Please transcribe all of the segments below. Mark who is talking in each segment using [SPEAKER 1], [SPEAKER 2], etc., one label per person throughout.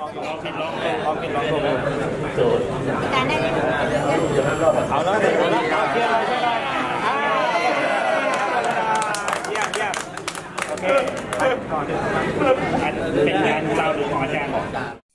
[SPEAKER 1] การได้เลย
[SPEAKER 2] เอาแล้วเชียร์เลยใช่ไหมเยี่ยมโอเคเป็นงานเราหรือของอาจารย์บอก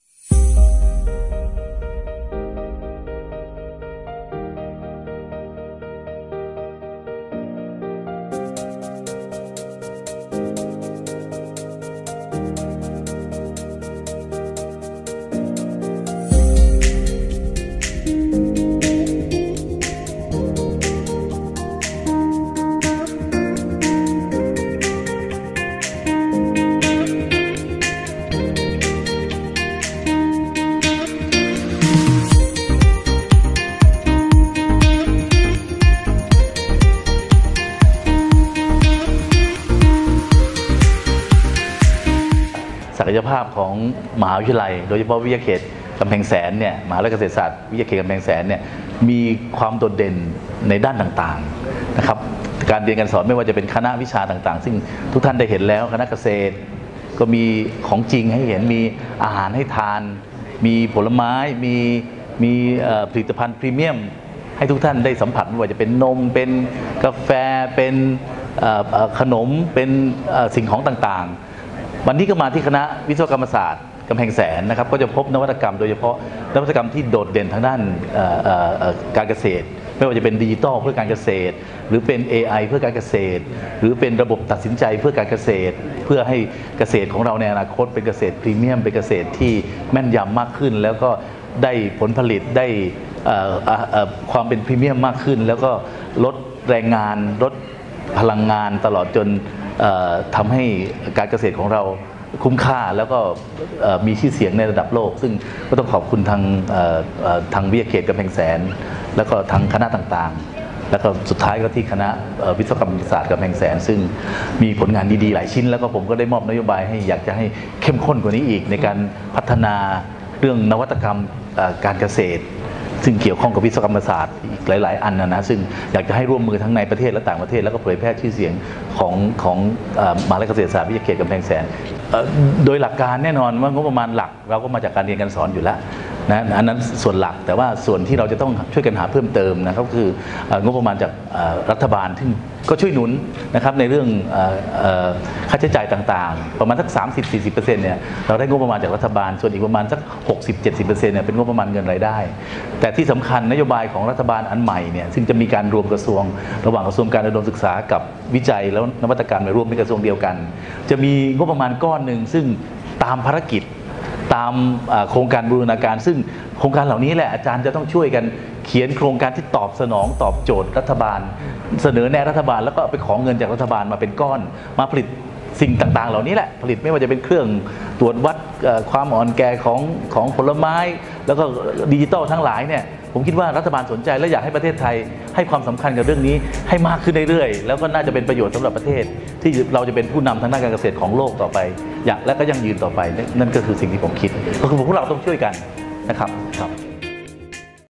[SPEAKER 3] ศักยภาพของมหาวิทยาลัยโดยเฉพาะวิทยาเขตกำแพงแสนเนี่ยมหาวิทยาลัยเกษตรศาสตร์วิทยาเขตกำแพงแสนเนี่ยมีความโดดเด่นในด้านต่างๆนะครับการเรียนการสอนไม่ว่าจะเป็นคณะวิชาต่างๆซึ่งทุกท่านได้เห็นแล้วคณะเกษตรก็มีของจริงให้เห็นมีอาหารให้ทานมีผลไม้มีผลิตภัณฑ์พรีเมียมให้ทุกท่านได้สัมผัสไม่ว่าจะเป็นนมเป็นกาแฟเป็นขนมเป็นสิ่งของต่างๆวันนี้ก็มาที่คณะวิศวกรรมศาสตร์กำแพงแสนนะครับก็จะพบนวัตกรรมโดยเฉพาะนวัตกรรมที่โดดเด่นทางด้านการเกษตรไม่ว่าจะเป็นดิจิทัลเพื่อการเกษตรหรือเป็น AI เพื่อการเกษตรหรือเป็นระบบตัดสินใจเพื่อการเกษตรเพื่อให้เกษตรของเราในอนาคตเป็นเกษตรพรีเมียมเป็นเกษตรที่แม่นยำมากขึ้นแล้วก็ได้ผลผลิตได้ความเป็นพรีเมียมมากขึ้นแล้วก็ลดแรงงานลดพลังงานตลอดจนทำให้การเกษตรของเราคุ้มค่าแล้วก็มีชื่อเสียงในระดับโลกซึ่งก็ต้องขอบคุณทางวิทยาเขตกำแพงแสนแล้วก็ทางคณะต่างๆแล้วก็สุดท้ายก็ที่คณะวิศวกรรมศาสตร์กำแพงแสนซึ่งมีผลงานดีๆหลายชิ้นแล้วก็ผมก็ได้มอบนโยบายให้อยากจะให้เข้มข้นกว่านี้อีกในการพัฒนาเรื่องนวัตกรรมการเกษตรซึ่งเกี่ยวข้องกับวิศวกรรมศาสตร์อีกหลายๆอันนะซึ่งอยากจะให้ร่วมมือทั้งในประเทศและต่างประเทศแล้วก็เผยแพร่ชื่อเสียงของมหาวิทยาลัยเกษตรศาสตร์วิทยาเขตกำแพงแสนโดยหลักการแน่นอนว่างบประมาณหลักเราก็มาจากการเรียนการสอนอยู่แล้วนะอันนั้นส่วนหลักแต่ว่าส่วนที่เราจะต้องช่วยกันหาเพิ่มเติมนะครับคืองบประมาณจากรัฐบาลที่ก็ช่วยหนุนนะครับในเรื่องค่าใช้จ่ายต่างๆประมาณสัก 30-40% เนี่ยเราได้งบประมาณจากรัฐบาลส่วนอีกประมาณสัก 60-70% เนี่ยเป็นงบประมาณเงินรายได้แต่ที่สำคัญนโยบายของรัฐบาลอันใหม่เนี่ยซึ่งจะมีการรวมกระทรวงระหว่างกระทรวงการอุดมศึกษากับวิจัยแล้วนวัตกรรมในรวมเป็นกระทรวงเดียวกันจะมีงบประมาณก้อนหนึ่งซึ่งตามภารกิจตามโครงการบูรณาการซึ่งโครงการเหล่านี้แหละอาจารย์จะต้องช่วยกันเขียนโครงการที่ตอบสนองตอบโจทย์รัฐบาลเสนอแนะรัฐบาลแล้วก็ไปขอเงินจากรัฐบาลมาเป็นก้อนมาผลิตสิ่งต่างๆเหล่านี้แหละผลิตไม่ว่าจะเป็นเครื่องตรวจวัดความอ่อนแก่ของผลไม้แล้วก็ดิจิตอลทั้งหลายเนี่ยผมคิดว่ารัฐบาลสนใจและอยากให้ประเทศไทยให้ความสำคัญกับเรื่องนี้ให้มากขึ้นเรื่อยๆแล้วก็น่าจะเป็นประโยชน์สำหรับประเทศที่เราจะเป็นผู้นำทางด้านการเกษตรของโลกต่อไปและก็ยั่งยืนต่อไปนั่นก็คือสิ่งที่ผมคิดก็คือพวกเราต้องช่วยกันนะครับ